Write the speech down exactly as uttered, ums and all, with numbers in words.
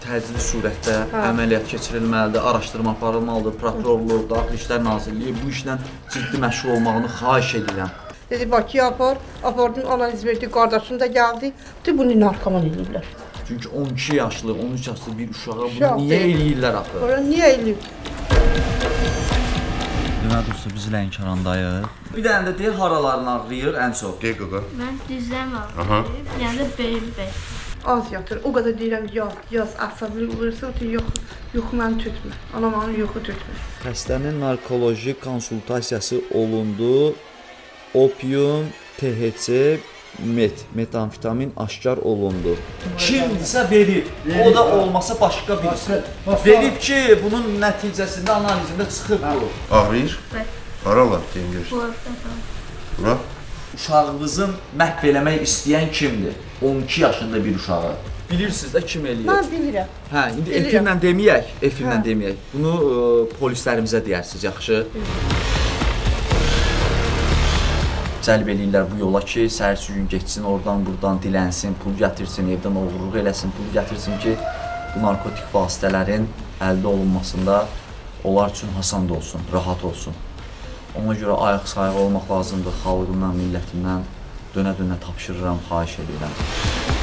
təcili surətdə Hə. əməliyyat keçirilməlidir, araşdırma aparılmalıdır, prokurorluq, Daxili İşlər Nazirliyi bu işlə ciddi məşğul olmağını xahiş edirəm. Dedi Bakıya apar, apardım, analiz verdi, qardaşım da gəldi. De bunu narkoman eləyiblər. Çünki on iki yaşlı, on üç yaşlı bir uşağa bunu Uşaq niyə deyil. eləyirlər axı? Ora niyə eləyib? Demək dostlar, biz Lənkərandayıq. Bir dənə də deyir, haraların ağrıyır ən çox? Deyək qaqa. Mən dizlərim ağrıyır, yəni də belim bəy. Az yatır. O qədər deyirəm, yaz, yaz, əsəbli olursa, yox, yox məni tutmur. Anam onu yoxu tutmur. Xəstənin narkoloji konsultasiyası olundu. Opium, T H C, met, metamfetamin aşkar olundu. Kimdirsə verir. O da olmasa başqa birisi. Verib ki, bunun nəticəsində analizində çıxıb bu. Ağrıyır? Bəy. Haralar deyim görürsən? Qulaqda. Bura? Uşağınızın məhv eləmək istəyən kimdir? on iki yaşında bir uşağı. Bilirsiniz də kim eləyir? Mən bilirəm. Hə, indi Bilirəm. efirlə deməyək, efirlə Hə. deməyək. Bunu ə, polislərimizə deyərsiniz, yaxşı? Cəlb eləyirlər bu yola ki, səhərsi gün getsin, oradan, buradan dilənsin, pul gətirsin, evdən oğurluq eləsin, pul gətirsin ki, bu narkotik vasitələrin əldə olunmasında onlar üçün asan da olsun, rahat olsun. Ona görə ayaq sayıq olmaq lazımdır, xalqımdan, millətimdən dönə-dönə tapşırıram, xahiş edirəm.